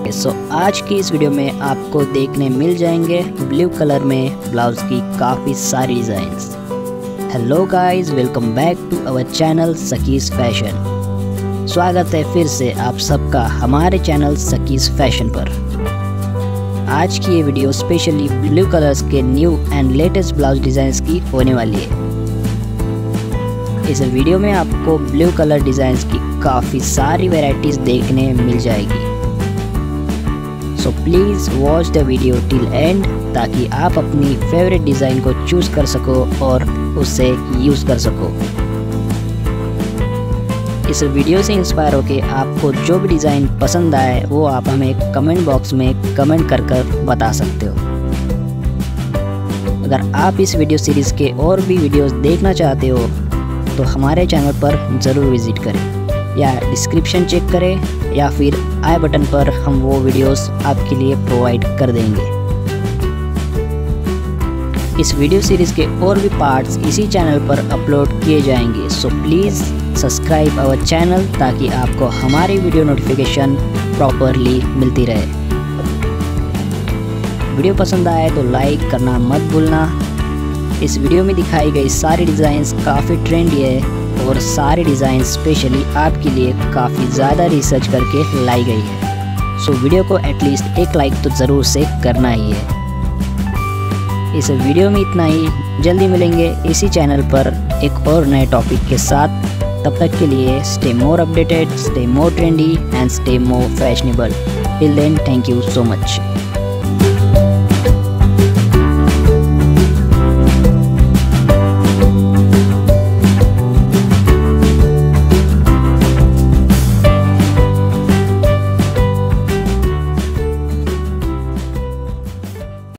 जाएंगे। सो आज की इस वीडियो में आपको देखने मिल जाएंगे ब्लू कलर में ब्लाउज की काफ़ी सारी designs. Hello guys, welcome back to our channel सकीस फैशन। स्वागत है फिर से आप सबका हमारे चैनल सकीस फैशन पर। आज की ये वीडियो स्पेशली ब्लू कलर्स के new and latest blouse designs की होने वाली है। इस वीडियो में आपको ब्लू कलर डिज़ाइंस की काफ़ी सारी वैरायटीज़ देखने मिल जाएगी। So please watch the video till end ताकि आप अपनी फेवरेट डिज़ाइन को चूज़ कर सको और उसे यूज़ कर सको। इस वीडियो से इंस्पायर होकर आपको जो भी डिज़ाइन पसंद आए वो आप हमें कमेंट बॉक्स में कमेंट कर बता सकते हो। अगर आप इस वीडियो सीरीज़ के और भी वीडियोस देखना चाहते हो तो हमारे चैनल पर ज़रूर विज़िट करें या डिस्क्रिप्शन चेक करें या फिर आई बटन पर हम वो वीडियोस आपके लिए प्रोवाइड कर देंगे। इस वीडियो सीरीज़ के और भी पार्ट्स इसी चैनल पर अपलोड किए जाएंगे। So please subscribe our channel ताकि आपको हमारी वीडियो नोटिफिकेशन प्रॉपरली मिलती रहे। वीडियो पसंद आए तो लाइक करना मत भूलना। इस वीडियो में दिखाई गई सारी डिज़ाइंस काफ़ी ट्रेंडी है और सारी डिज़ाइन स्पेशली आपके लिए काफ़ी ज़्यादा रिसर्च करके लाई गई है। सो वीडियो को एटलीस्ट एक लाइक तो ज़रूर से करना ही है। इस वीडियो में इतना ही, जल्दी मिलेंगे इसी चैनल पर एक और नए टॉपिक के साथ। तब तक के लिए stay more updated, stay more trendy and stay more fashionable. Till then, thank you so much.